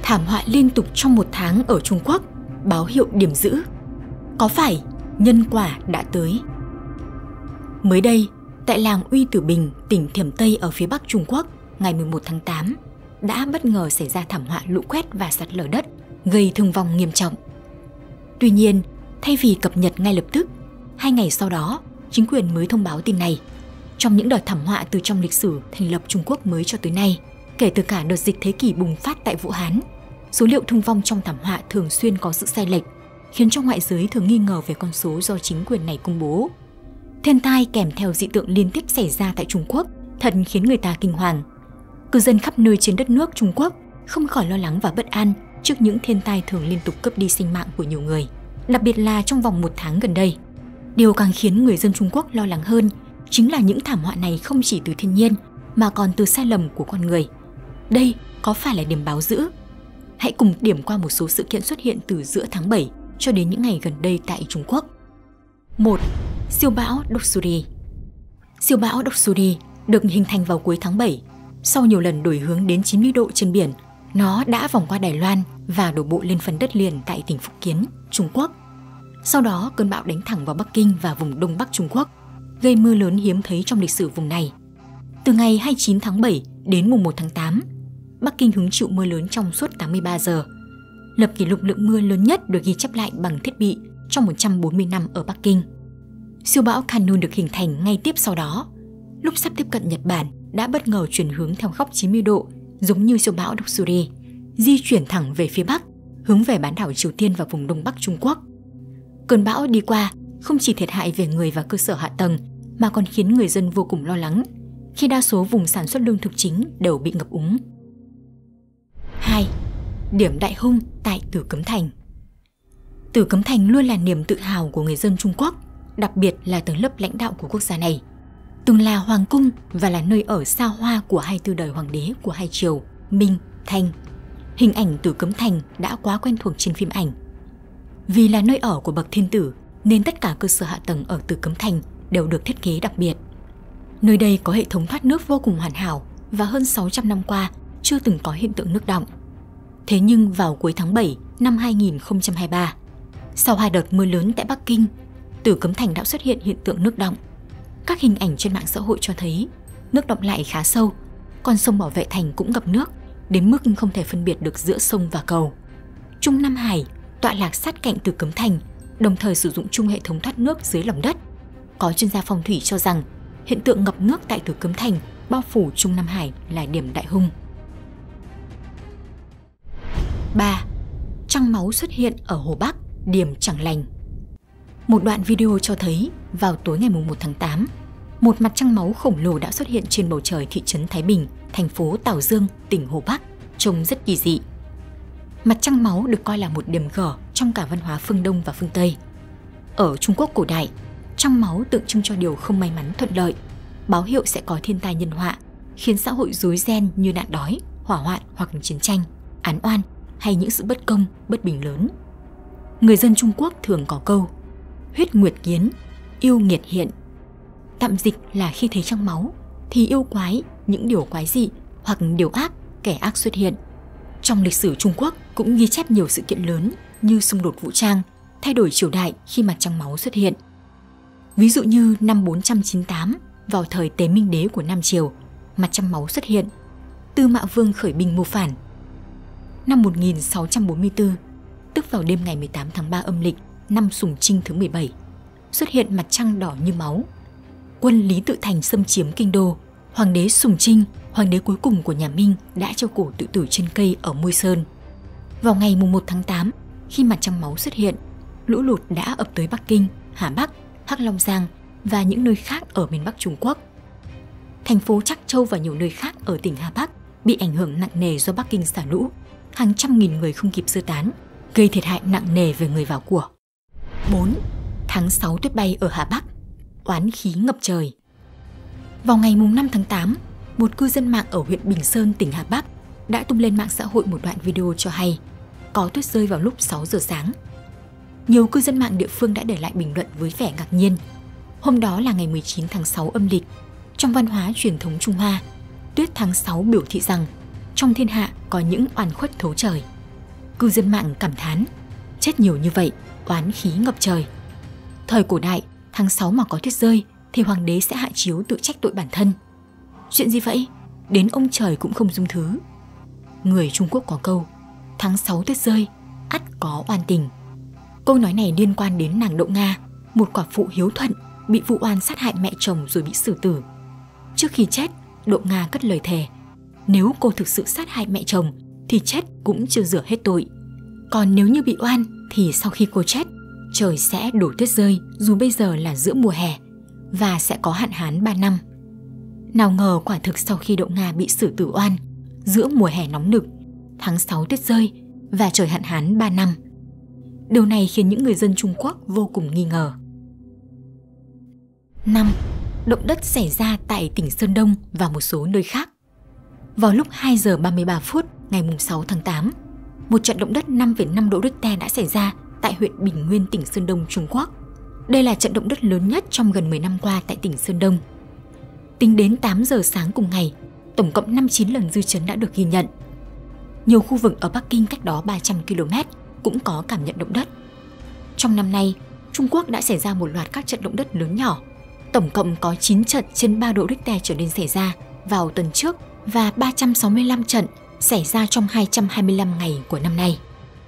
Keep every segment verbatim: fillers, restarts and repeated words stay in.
Thảm họa liên tục trong một tháng ở Trung Quốc, báo hiệu điểm dữ. Có phải nhân quả đã tới? Mới đây, tại làng Uy Tử Bình, tỉnh Thiểm Tây ở phía bắc Trung Quốc, ngày mười một tháng tám, đã bất ngờ xảy ra thảm họa lũ quét và sạt lở đất, gây thương vong nghiêm trọng. Tuy nhiên, thay vì cập nhật ngay lập tức, hai ngày sau đó, chính quyền mới thông báo tin này. Trong những đợt thảm họa từ trong lịch sử thành lập Trung Quốc mới cho tới nay, kể từ cả đợt dịch thế kỷ bùng phát tại Vũ Hán, số liệu thương vong trong thảm họa thường xuyên có sự sai lệch, khiến cho ngoại giới thường nghi ngờ về con số do chính quyền này công bố. Thiên tai kèm theo dị tượng liên tiếp xảy ra tại Trung Quốc thật khiến người ta kinh hoàng. Cư dân khắp nơi trên đất nước Trung Quốc không khỏi lo lắng và bất an trước những thiên tai thường liên tục cướp đi sinh mạng của nhiều người, đặc biệt là trong vòng một tháng gần đây. Điều càng khiến người dân Trung Quốc lo lắng hơn chính là những thảm họa này không chỉ từ thiên nhiên mà còn từ sai lầm của con người. Đây có phải là điểm báo dữ? Hãy cùng điểm qua một số sự kiện xuất hiện từ giữa tháng bảy cho đến những ngày gần đây tại Trung Quốc. một. Siêu bão Doksuri. Siêu bão Doksuri được hình thành vào cuối tháng bảy. Sau nhiều lần đổi hướng đến chín mươi độ trên biển, nó đã vòng qua Đài Loan và đổ bộ lên phần đất liền tại tỉnh Phúc Kiến, Trung Quốc. Sau đó, cơn bão đánh thẳng vào Bắc Kinh và vùng Đông Bắc Trung Quốc, gây mưa lớn hiếm thấy trong lịch sử vùng này. Từ ngày hai mươi chín tháng bảy đến mùng một tháng tám, Bắc Kinh hứng chịu mưa lớn trong suốt tám mươi ba giờ, lập kỷ lục lượng mưa lớn nhất được ghi chép lại bằng thiết bị trong một trăm bốn mươi năm ở Bắc Kinh. Siêu bão Khanun được hình thành ngay tiếp sau đó, lúc sắp tiếp cận Nhật Bản đã bất ngờ chuyển hướng theo góc chín mươi độ, giống như siêu bão Doksuri, di chuyển thẳng về phía Bắc, hướng về bán đảo Triều Tiên và vùng Đông Bắc Trung Quốc. Cơn bão đi qua không chỉ thiệt hại về người và cơ sở hạ tầng, mà còn khiến người dân vô cùng lo lắng, khi đa số vùng sản xuất lương thực chính đều bị ngập úng. hai. Điểm đại hung tại Tử Cấm Thành. Tử Cấm Thành luôn là niềm tự hào của người dân Trung Quốc, đặc biệt là tầng lớp lãnh đạo của quốc gia này. Từng là hoàng cung và là nơi ở xa hoa của hai mươi tư đời hoàng đế của hai triều Minh, Thanh. Hình ảnh Tử Cấm Thành đã quá quen thuộc trên phim ảnh. Vì là nơi ở của bậc thiên tử nên tất cả cơ sở hạ tầng ở Tử Cấm Thành đều được thiết kế đặc biệt. Nơi đây có hệ thống thoát nước vô cùng hoàn hảo và hơn sáu trăm năm qua chưa từng có hiện tượng nước đọng. Thế nhưng vào cuối tháng bảy năm hai nghìn không trăm hai mươi ba, sau hai đợt mưa lớn tại Bắc Kinh, Tử Cấm Thành đã xuất hiện hiện tượng nước đọng. Các hình ảnh trên mạng xã hội cho thấy nước đọng lại khá sâu, con sông Bảo Vệ Thành cũng ngập nước đến mức không thể phân biệt được giữa sông và cầu. Trung Nam Hải tọa lạc sát cạnh Tử Cấm Thành, đồng thời sử dụng chung hệ thống thoát nước dưới lòng đất. Có chuyên gia phong thủy cho rằng hiện tượng ngập nước tại Tử Cấm Thành bao phủ Trung Nam Hải là điểm đại hung. ba. Trăng máu xuất hiện ở Hồ Bắc, điểm chẳng lành. Một đoạn video cho thấy vào tối ngày mùng một tháng tám, một mặt trăng máu khổng lồ đã xuất hiện trên bầu trời thị trấn Thái Bình, thành phố Tảo Dương, tỉnh Hồ Bắc, trông rất kỳ dị. Mặt trăng máu được coi là một điểm gở trong cả văn hóa phương Đông và phương Tây. Ở Trung Quốc cổ đại, trăng máu tượng trưng cho điều không may mắn thuận lợi, báo hiệu sẽ có thiên tai nhân họa, khiến xã hội rối ren như nạn đói, hỏa hoạn hoặc chiến tranh, án oan hay những sự bất công, bất bình lớn. Người dân Trung Quốc thường có câu huyết nguyệt kiến, yêu nghiệt hiện. Tạm dịch là khi thấy trăng máu thì yêu quái, những điều quái dị hoặc điều ác, kẻ ác xuất hiện. Trong lịch sử Trung Quốc cũng ghi chép nhiều sự kiện lớn như xung đột vũ trang, thay đổi triều đại khi mặt trăng máu xuất hiện. Ví dụ như năm bốn trăm chín mươi tám, vào thời Tế Minh Đế của Nam Triều, mặt trăng máu xuất hiện, Tư Mã Vương khởi binh mưu phản. Năm một nghìn sáu trăm bốn mươi tư, tức vào đêm ngày mười tám tháng ba âm lịch, năm Sùng Trinh thứ mười bảy, xuất hiện mặt trăng đỏ như máu. Quân Lý Tự Thành xâm chiếm kinh đô, Hoàng đế Sùng Trinh, hoàng đế cuối cùng của nhà Minh, đã treo cổ tự tử trên cây ở Môi Sơn. Vào ngày mùng một tháng tám, khi mặt trăng máu xuất hiện, lũ lụt đã ập tới Bắc Kinh, Hà Bắc, Hắc Long Giang và những nơi khác ở miền Bắc Trung Quốc. Thành phố Trắc Châu và nhiều nơi khác ở tỉnh Hà Bắc bị ảnh hưởng nặng nề do Bắc Kinh xả lũ, hàng trăm nghìn người không kịp sơ tán, gây thiệt hại nặng nề về người và của. bốn. Tháng sáu tuyết bay ở Hà Bắc, oán khí ngập trời. Vào ngày mùng năm tháng tám, một cư dân mạng ở huyện Bình Sơn, tỉnh Hà Bắc đã tung lên mạng xã hội một đoạn video cho hay có tuyết rơi vào lúc sáu giờ sáng. Nhiều cư dân mạng địa phương đã để lại bình luận với vẻ ngạc nhiên. Hôm đó là ngày mười chín tháng sáu âm lịch. Trong văn hóa truyền thống Trung Hoa, tuyết tháng sáu biểu thị rằng trong thiên hạ có những oan khuất thấu trời. Cư dân mạng cảm thán, chết nhiều như vậy, oán khí ngập trời. Thời cổ đại, tháng sáu mà có tuyết rơi thì hoàng đế sẽ hạ chiếu tự trách tội bản thân. Chuyện gì vậy? Đến ông trời cũng không dung thứ. Người Trung Quốc có câu, tháng sáu tuyết rơi, ắt có oan tình. Câu nói này liên quan đến nàng Đậu Nga, một quả phụ hiếu thuận bị vụ oan sát hại mẹ chồng rồi bị xử tử. Trước khi chết, Đậu Nga cất lời thề, nếu cô thực sự sát hại mẹ chồng thì chết cũng chưa rửa hết tội. Còn nếu như bị oan thì sau khi cô chết, trời sẽ đổ tuyết rơi dù bây giờ là giữa mùa hè và sẽ có hạn hán ba năm. Nào ngờ quả thực sau khi Đậu Nga bị xử tử oan, giữa mùa hè nóng nực, tháng sáu tuyết rơi và trời hạn hán ba năm. Điều này khiến những người dân Trung Quốc vô cùng nghi ngờ. năm. Động đất xảy ra tại tỉnh Sơn Đông và một số nơi khác. Vào lúc hai giờ ba mươi ba phút ngày sáu tháng tám, một trận động đất năm phẩy năm độ Richter đã xảy ra tại huyện Bình Nguyên, tỉnh Sơn Đông, Trung Quốc. Đây là trận động đất lớn nhất trong gần mười năm qua tại tỉnh Sơn Đông. Tính đến tám giờ sáng cùng ngày, tổng cộng năm mươi chín lần dư chấn đã được ghi nhận. Nhiều khu vực ở Bắc Kinh cách đó ba trăm ki lô mét cũng có cảm nhận động đất. Trong năm nay, Trung Quốc đã xảy ra một loạt các trận động đất lớn nhỏ. Tổng cộng có chín trận trên ba độ Richter trở lên xảy ra vào tuần trước và ba trăm sáu mươi lăm trận xảy ra trong hai trăm hai mươi lăm ngày của năm nay.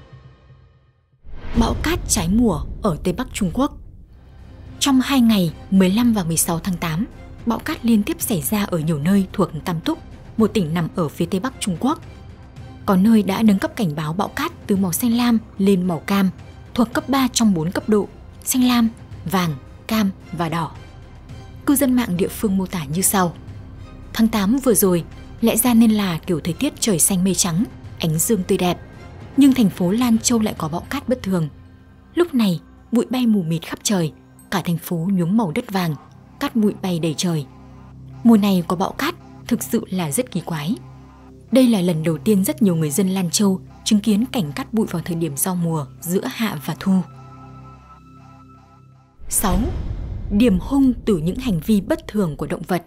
Bão cát trái mùa ở Tây Bắc Trung Quốc. Trong hai ngày mười lăm và mười sáu tháng tám, bão cát liên tiếp xảy ra ở nhiều nơi thuộc Tam Túc, một tỉnh nằm ở phía Tây Bắc Trung Quốc. Có nơi đã nâng cấp cảnh báo bão cát từ màu xanh lam lên màu cam, thuộc cấp ba trong bốn cấp độ: xanh lam, vàng, cam và đỏ. Cư dân mạng địa phương mô tả như sau. Tháng tám vừa rồi, lẽ ra nên là kiểu thời tiết trời xanh mây trắng, ánh dương tươi đẹp. Nhưng thành phố Lan Châu lại có bão cát bất thường. Lúc này, bụi bay mù mịt khắp trời, cả thành phố nhuốm màu đất vàng, cát bụi bay đầy trời. Mùa này có bão cát thực sự là rất kỳ quái. Đây là lần đầu tiên rất nhiều người dân Lan Châu chứng kiến cảnh cát bụi vào thời điểm giao mùa giữa hạ và thu. sáu. Điểm hung từ những hành vi bất thường của động vật.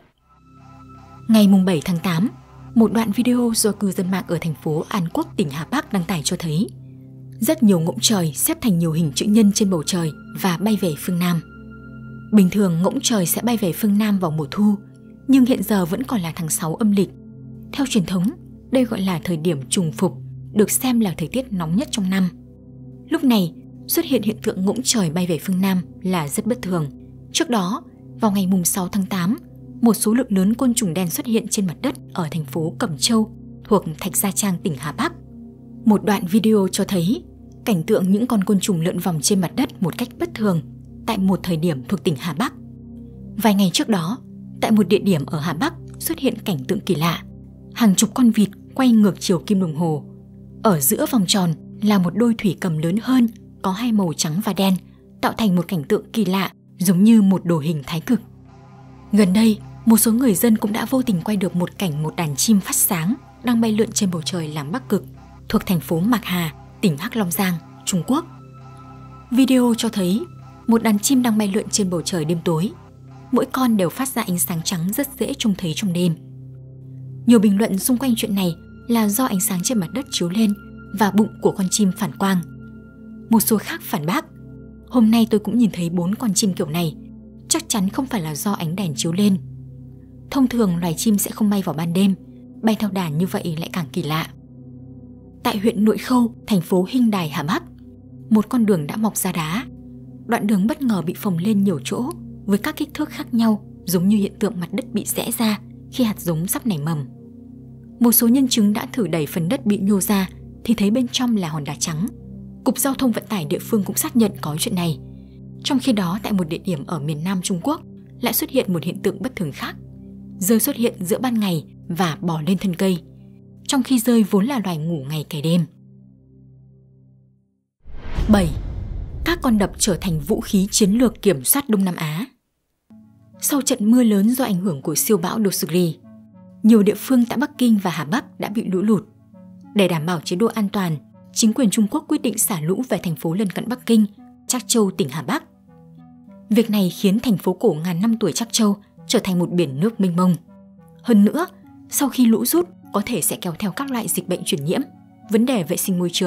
Ngày bảy tháng tám, một đoạn video do cư dân mạng ở thành phố An Quốc, tỉnh Hà Bắc đăng tải cho thấy rất nhiều ngỗng trời xếp thành nhiều hình chữ nhân trên bầu trời và bay về phương Nam. Bình thường ngỗng trời sẽ bay về phương Nam vào mùa thu, nhưng hiện giờ vẫn còn là tháng sáu âm lịch. Theo truyền thống, đây gọi là thời điểm trùng phục, được xem là thời tiết nóng nhất trong năm. Lúc này, xuất hiện hiện tượng ngỗng trời bay về phương Nam là rất bất thường. Trước đó, vào ngày sáu tháng tám, một số lượng lớn côn trùng đen xuất hiện trên mặt đất ở thành phố Cẩm Châu thuộc Thạch Gia Trang, tỉnh Hà Bắc. Một đoạn video cho thấy cảnh tượng những con côn trùng lượn vòng trên mặt đất một cách bất thường tại một thời điểm thuộc tỉnh Hà Bắc. Vài ngày trước đó, tại một địa điểm ở Hà Bắc xuất hiện cảnh tượng kỳ lạ. Hàng chục con vịt quay ngược chiều kim đồng hồ. Ở giữa vòng tròn là một đôi thủy cầm lớn hơn, có hai màu trắng và đen, tạo thành một cảnh tượng kỳ lạ giống như một đồ hình thái cực. Gần đây, một số người dân cũng đã vô tình quay được một cảnh một đàn chim phát sáng đang bay lượn trên bầu trời làm Bắc Cực, thuộc thành phố Mạc Hà, tỉnh Hắc Long Giang, Trung Quốc. Video cho thấy một đàn chim đang bay lượn trên bầu trời đêm tối. Mỗi con đều phát ra ánh sáng trắng rất dễ trông thấy trong đêm. Nhiều bình luận xung quanh chuyện này là do ánh sáng trên mặt đất chiếu lên và bụng của con chim phản quang. Một số khác phản bác, hôm nay tôi cũng nhìn thấy bốn con chim kiểu này, chắc chắn không phải là do ánh đèn chiếu lên. Thông thường loài chim sẽ không bay vào ban đêm, bay theo đàn như vậy lại càng kỳ lạ. Tại huyện Nội Khâu, thành phố Hinh Đài, Hà Bắc, một con đường đã mọc ra đá. Đoạn đường bất ngờ bị phồng lên nhiều chỗ với các kích thước khác nhau, giống như hiện tượng mặt đất bị rẽ ra khi hạt giống sắp nảy mầm. Một số nhân chứng đã thử đẩy phần đất bị nhô ra thì thấy bên trong là hòn đá trắng. Cục Giao thông Vận tải địa phương cũng xác nhận có chuyện này. Trong khi đó, tại một địa điểm ở miền Nam Trung Quốc lại xuất hiện một hiện tượng bất thường khác. Dơi xuất hiện giữa ban ngày và bò lên thân cây, trong khi dơi vốn là loài ngủ ngày cày đêm. bảy. Các con đập trở thành vũ khí chiến lược kiểm soát Đông Nam Á. Sau trận mưa lớn do ảnh hưởng của siêu bão Dosugi, nhiều địa phương tại Bắc Kinh và Hà Bắc đã bị lũ lụt. Để đảm bảo chế độ an toàn, chính quyền Trung Quốc quyết định xả lũ về thành phố lân cận Bắc Kinh, Trắc Châu, tỉnh Hà Bắc. Việc này khiến thành phố cổ ngàn năm tuổi Trắc Châu trở thành một biển nước mênh mông. Hơn nữa, sau khi lũ rút có thể sẽ kéo theo các loại dịch bệnh truyền nhiễm, vấn đề vệ sinh môi trường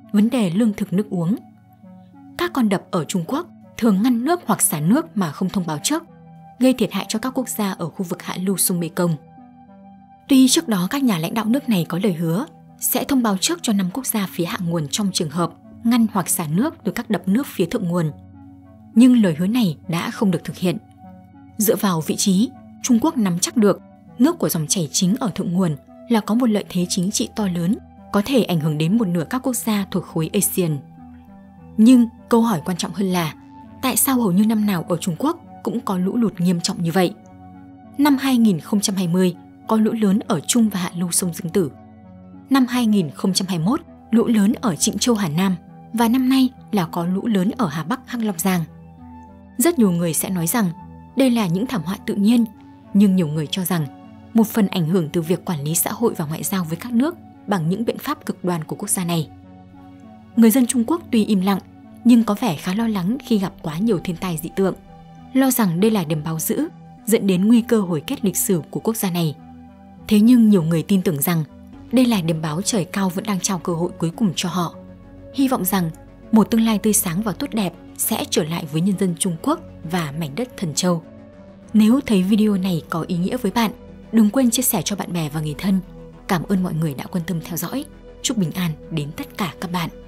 vấn đề lương thực nước uống. Các con đập ở Trung Quốc thường ngăn nước hoặc xả nước mà không thông báo trước, gây thiệt hại cho các quốc gia ở khu vực hạ lưu sông Mekong. Tuy trước đó các nhà lãnh đạo nước này có lời hứa sẽ thông báo trước cho năm quốc gia phía hạ nguồn trong trường hợp ngăn hoặc xả nước từ các đập nước phía thượng nguồn, nhưng lời hứa này đã không được thực hiện. Dựa vào vị trí, Trung Quốc nắm chắc được nước của dòng chảy chính ở thượng nguồn là có một lợi thế chính trị to lớn, có thể ảnh hưởng đến một nửa các quốc gia thuộc khối ASEAN. Nhưng câu hỏi quan trọng hơn là tại sao hầu như năm nào ở Trung Quốc cũng có lũ lụt nghiêm trọng như vậy? Năm hai nghìn không trăm hai mươi có lũ lớn ở trung và hạ lưu sông Dương Tử. Năm hai nghìn không trăm hai mươi mốt lũ lớn ở Trịnh Châu Hà Nam và năm nay là có lũ lớn ở Hà Bắc Hắc Long Giang. Rất nhiều người sẽ nói rằng đây là những thảm họa tự nhiên, nhưng nhiều người cho rằng một phần ảnh hưởng từ việc quản lý xã hội và ngoại giao với các nước bằng những biện pháp cực đoan của quốc gia này. Người dân Trung Quốc tuy im lặng nhưng có vẻ khá lo lắng khi gặp quá nhiều thiên tai dị tượng, lo rằng đây là điểm báo dữ dẫn đến nguy cơ hồi kết lịch sử của quốc gia này. Thế nhưng nhiều người tin tưởng rằng đây là điểm báo trời cao vẫn đang trao cơ hội cuối cùng cho họ, hy vọng rằng một tương lai tươi sáng và tốt đẹp sẽ trở lại với nhân dân Trung Quốc và mảnh đất Thần Châu. Nếu thấy video này có ý nghĩa với bạn, đừng quên chia sẻ cho bạn bè và người thân. Cảm ơn mọi người đã quan tâm theo dõi. Chúc bình an đến tất cả các bạn.